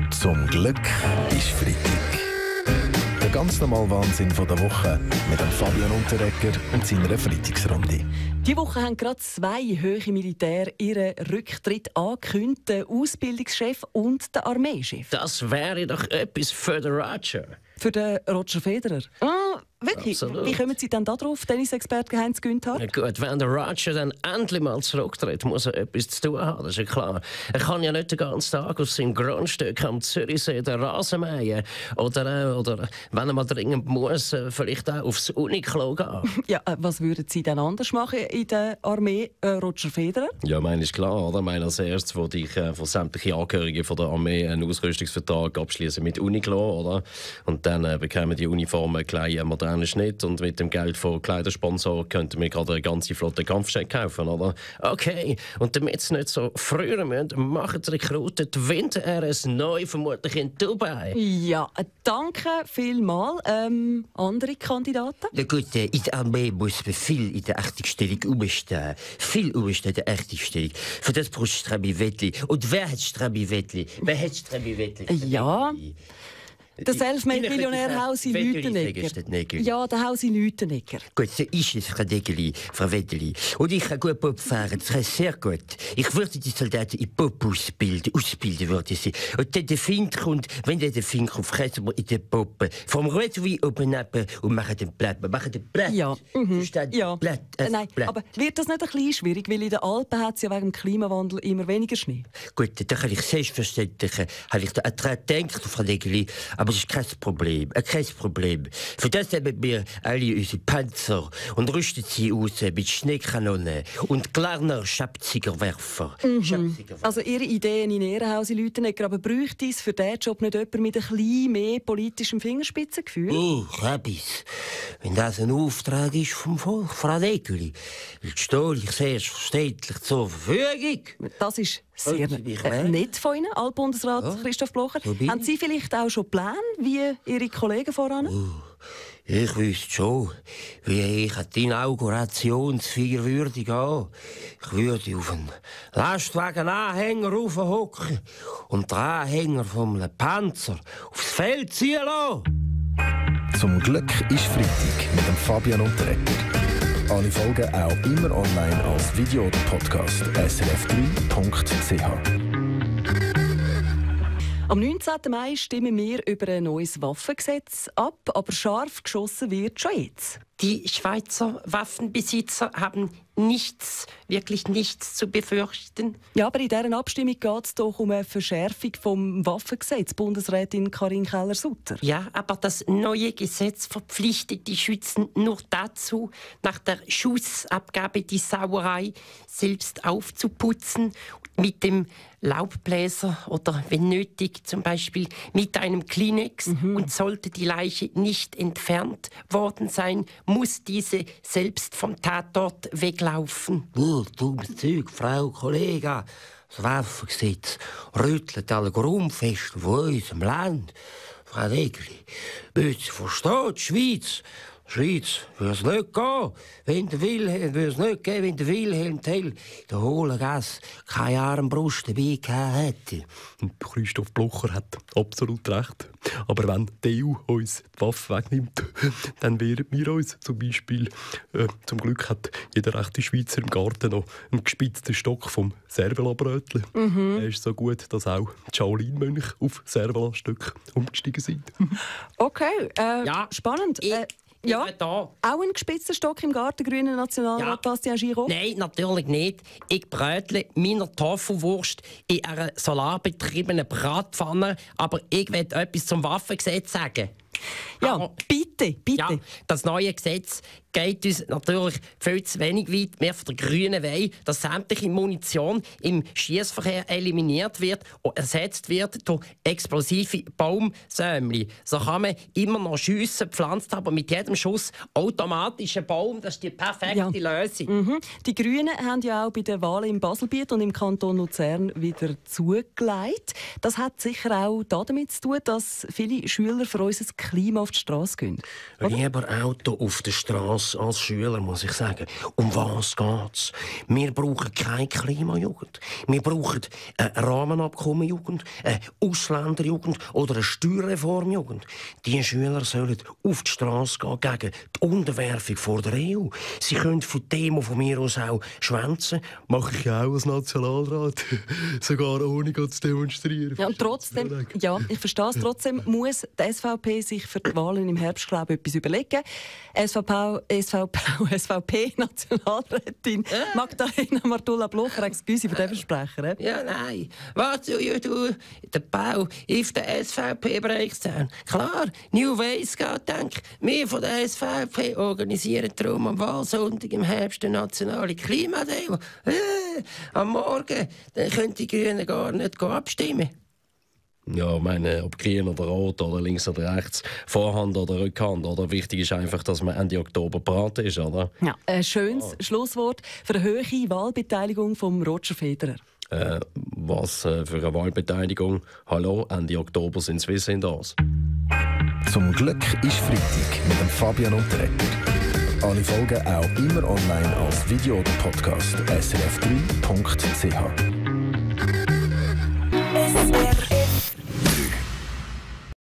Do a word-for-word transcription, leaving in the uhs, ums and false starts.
Zum Glück ist Freitag. Der ganz normale Wahnsinn von der Woche mit dem Fabian Unterreger und seiner Freitagsrunde. Diese Woche haben gerade zwei hohe Militär ihren Rücktritt angekündigt, der Ausbildungschef und der Armeechef. Das wäre doch etwas für den Roger. Für den Roger Federer? Ah, wirklich? Absolut. Wie kommen Sie denn da drauf, Tennisexperte Heinz Günther? Ja gut, wenn der Roger dann endlich mal zurücktritt, muss er etwas zu tun haben, das ist ja klar. Er kann ja nicht den ganzen Tag auf seinem Grundstück am Zürichsee den Rasen mähen. Oder, äh, oder wenn er mal dringend muss, äh, vielleicht auch aufs Uniklo gehen. Ja, äh, was würden Sie denn anders machen in der Armee, äh, Roger Federer? Ja, meine ist klar, oder? Meine als erstes wollte ich äh, von sämtlichen Angehörigen von der Armee einen Ausrüstungsvertrag abschließen mit Uniqlo, oder? Und dann äh, bekämen die Uniformen einen kleinen modernen Schnitt und mit dem Geld von Kleidersponsor könnten wir gerade eine ganze Flotte Kampfjet kaufen, oder? Okay, und damit es nicht so früher müssen, machen die Rekruten die Winter-R S neu, vermutlich in Dubai. Ja, äh, danke vielmals. Ähm, andere Kandidaten? Ja gut, äh, in der Armee muss man viel in der Achtigstellung umstehen. Viel umstehen in der Achtigstellung. Für das brauchst du Strabi-Wettli. Und wer hat Strabi-Wettli? Wer hat Strabi-Wettli? Ja. Der Selfmade-Millionär Hausi Lütenegger. Ja, der Hausi Lütenegger. Gut, so ist es, Frau Degeli, Frau Wetteli. Und ich kann gut Pop fahren, das heißt sehr gut. Ich würde die Soldaten in Pop ausbilden, ausbilden würde sie. Und dann der Fink kommt, wenn der Fink kommt, fressen wir in den Poppen. Vom Rotwein oben ab und machen den Blatt. Wir machen den Blatt. Ja, mhm. ja. Blatt, äh, Nein, Blatt. aber wird das nicht ein bisschen schwierig, weil in den Alpen hat es ja wegen dem Klimawandel immer weniger Schnee? Gut, da kann ich selbstverständlich, äh, habe ich da daran gedacht, Frau Degeli. Aber das ist kein Problem, äh, kein Problem. Für das haben wir alle unsere Panzer und rüsten sie aus mit Schneekanonen und kleiner Schabzigerwerfer. Mhm. Schabzigerwerfer. Also Ihre Ideen in Ehrenhausi Lütenegger, aber bräuchte es für diesen Job nicht jemand mit ein bisschen mehr politischem Fingerspitzengefühl? Oh, Rabis, wenn das ein Auftrag ist vom Volk, Frau Degeli, stehe ich selbstverständlich zur Verfügung. Das ist sehr Wollen Sie mich äh, wählen? nett von Ihnen, Altbundesrat Ja. Christoph Blocher. So bin Haben Sie vielleicht auch schon Pläne, wie Ihre Kollegen voran? Ich wüsste schon, wie ich an die Inaugurationsfeier würde gehen. Ich würde auf einen Lastwagen-Anhänger raufhocken und den Anhänger vom Panzer aufs Feld ziehen lassen. Zum Glück ist Freitag mit dem Fabian Unterreger. Alle Folgen auch immer online als Video oder Podcast. S R F drei Punkt C H. Am neunzehnten Mai stimmen wir über ein neues Waffengesetz ab, aber scharf geschossen wird schon jetzt. Die Schweizer Waffenbesitzer haben nichts, wirklich nichts zu befürchten. Ja, aber in dieser Abstimmung geht es doch um eine Verschärfung vom Waffengesetz, Bundesrätin Karin Keller-Sutter. Ja, aber das neue Gesetz verpflichtet die Schützen nur dazu, nach der Schussabgabe die Sauerei selbst aufzuputzen, mit dem Laubbläser oder, wenn nötig, zum Beispiel mit einem Kleenex. Mhm. Und sollte die Leiche nicht entfernt worden sein, muss diese selbst vom Tatort weglaufen. Oh, dummes Zeug, Frau, Kollege. Das Waffengesetz rüttelt alle Grundfesten von unserem Land. Frau Degeli, müssen Sie verstehen, die Schweiz... Die Schweiz würde es nicht gehen, wenn der Wilhelm, würde es nicht geben, wenn der Wilhelm Tell in der hohlen Gasse keine Armbrust dabei gehabt hätte. Christoph Blocher hat absolut recht. Aber wenn die E U uns die Waffe wegnimmt, dann wehren wir uns zum Beispiel. Äh, zum Glück hat jeder rechte Schweizer im Garten noch einen gespitzten Stock vom Servola-Brötchen. Mhm. Er ist so gut, dass auch die Shaolin-Mönche auf Servola-Stück umgestiegen sind. Okay, äh, Ja. spannend. Ich- Äh, ja, bin da. auch ein gespitzter Stock im Garten, grünen Nationalrat Ja. Bastien Giraud? Nein, natürlich nicht. Ich brätle meiner Tofuwurst in einer solarbetriebenen Bratpfanne, aber ich will etwas zum Waffengesetz sagen. Ja, Aber- bitte, bitte. Ja, das neue Gesetz geht uns natürlich viel zu wenig weit. Wir von der Grünen wollen, dass sämtliche Munition im Schiessverkehr eliminiert wird und ersetzt wird durch explosive Baumsämli. So kann man immer noch schiessen, pflanzt aber mit jedem Schuss automatisch einen Baum. Das ist die perfekte Ja. Lösung. Mhm. Die Grünen haben ja auch bei den Wahlen im Baselbiet und im Kanton Luzern wieder zugelegt. Das hat sicher auch damit zu tun, dass viele Schüler für unser Klima auf die Straße gehen. Lieber Auto auf der Straße als, als Schüler, muss ich sagen. Um was geht's? Wir brauchen keine Klimajugend. Wir brauchen eine Rahmenabkommenjugend, eine Ausländerjugend oder eine Steuerreformjugend. Die Schüler sollen auf die Straße gehen gegen die Unterwerfung vor der E U. Sie können von dem von mir aus auch schwänzen. Mache ich auch als Nationalrat. Sogar ohne zu demonstrieren. Ja, und trotzdem, ja, ich verstehe es, trotzdem muss die S V P sich für die Wahlen im Herbst, glaube ich, etwas überlegen. S V P, S V P, S V P-Nationalrätin äh. Magdalena Martulla-Blocher, excuse für den Versprecher. Ja, nein. Was du, du, der Bau auf der S V P-Bereich sein. Klar, New Ways geht, denke wir von der S V P organisieren darum am Wahlsonntag im Herbst eine nationale Klimademo. Äh, am Morgen dann können die Grünen gar nicht abstimmen. Ja, meine, ob grün oder rot oder links oder rechts, Vorhand oder Rückhand. Oder? Wichtig ist einfach, dass man Ende Oktober bereit ist, oder? Ja, ein schönes oh. Schlusswort für eine hohe Wahlbeteiligung von Roger Federer. Äh, was äh, für eine Wahlbeteiligung? Hallo, Ende Oktober sind wir sind das. Zum Glück ist Freitag mit dem Fabian Unterretter. Alle Folgen auch immer online als Video oder Podcast. S R F drei Punkt C H.